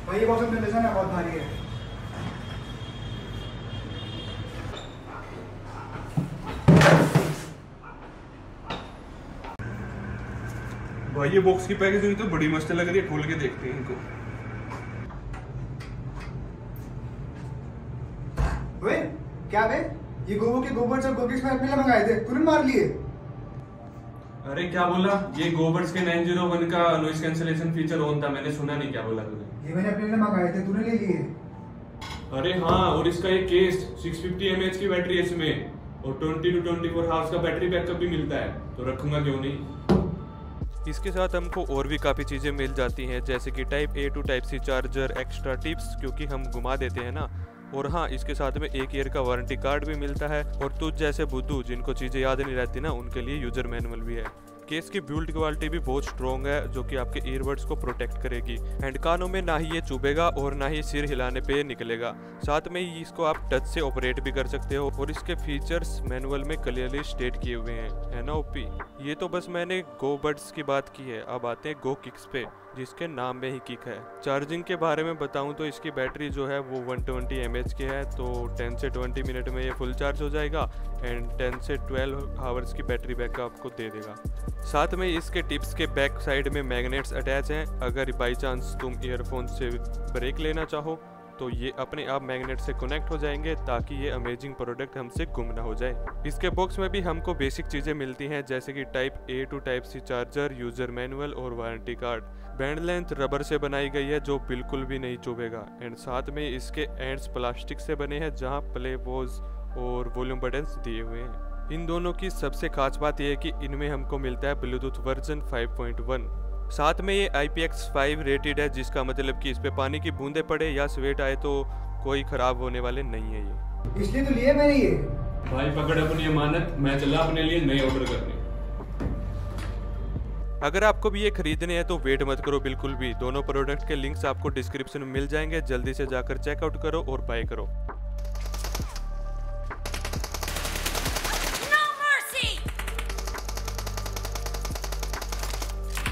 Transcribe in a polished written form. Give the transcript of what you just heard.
भाई ये बॉक्स में ले जाना, बहुत भारी है। भाई ये बॉक्स की पैकेजिंग तो बड़ी मस्त लग रही है, खोल के देखते हैं इनको। ओए क्या बे, ये गोबो के गोबर से गोकिस में पहले मंगाए थे, तुरंत मार लिए। अरे क्या बोला? ये गोबर्स के 901 का नॉइस कैंसलेशन फीचर ऑन था, मैंने सुना नहीं। क्या बोला तूने? ये मैंने अपने लिए मंगाए थे, तूने ले लिए। अरे हाँ, और इसका एक केस 650 mAh की बैटरी है इसमें, और 20 to 24 आवर्स का बैटरी बैकअप भी मिलता है, तो रखूंगा क्यों नहीं। इसके साथ हमको और भी काफ़ी चीज़ें मिल जाती हैं, जैसे कि type A to type C charger, extra tips क्योंकि हम घुमा देते हैं ना, और हाँ इसके साथ में 1 ईयर का वारंटी कार्ड भी मिलता है। और तुझ जैसे बुद्धू जिनको चीज़ें याद नहीं रहती ना, उनके लिए यूजर मैनुअल भी है। केस की बिल्ड क्वालिटी भी बहुत स्ट्रॉन्ग है, जो कि आपके ईयरबड्स को प्रोटेक्ट करेगी, एंड कानों में ना ही ये चुभेगा और ना ही सिर हिलाने पे निकलेगा। साथ में ही इसको आप टच से ऑपरेट भी कर सकते हो, और इसके फीचर्स मैनुअल में क्लियरली स्टेट किए हुए हैं, है ना ओपी। ये तो बस मैंने गो बड्स की बात की है, अब आते हैं गो किक्स पे, जिसके नाम में ही किक है। चार्जिंग के बारे में बताऊं तो इसकी बैटरी जो है वो 120 mAh की है, तो 10 से 20 मिनट में ये फुल चार्ज हो जाएगा, एंड 10 से 12 आवर्स की बैटरी बैकअप आपको दे देगा। साथ में इसके टिप्स के बैक साइड में मैग्नेट्स अटैच हैं, अगर बाई चांस तुम ईयरफोन से ब्रेक लेना चाहो तो ये अपने आप मैग्नेट से कनेक्ट हो जाएंगे, ताकि ये अमेजिंग प्रोडक्ट हमसे गुम ना हो जाए। इसके बॉक्स में भी हमको बेसिक चीज़ें मिलती हैं, जैसे कि type A to type C charger, user manual और warranty card. Band length rubber से बनाई गई है, जो बिल्कुल भी नहीं चुभेगा, एंड साथ में इसके एंड्स प्लास्टिक से बने हैं, जहाँ प्ले पॉज और वॉल्यूम बटन्स दिए हुए हैं। इन दोनों की सबसे खास बात यह है कि इनमें हमको मिलता है ब्लूटूथ वर्जन 5.1। साथ में ये IPX5 रेटेड है, जिसका मतलब कि इस पे पानी की बूंदें पड़े या स्वेट आए तो कोई खराब होने वाले नहीं है ये। इसलिए तो लिए मैंने ये। भाई पकड़ अपनी अमानत, मैं चला अपने लिए नए ऑर्डर करने। अगर आपको भी ये खरीदने हैं तो वेट मत करो बिल्कुल भी, दोनों प्रोडक्ट के लिंक्स आपको डिस्क्रिप्शन में मिल जाएंगे, जल्दी से जाकर चेकआउट करो और बाय करो।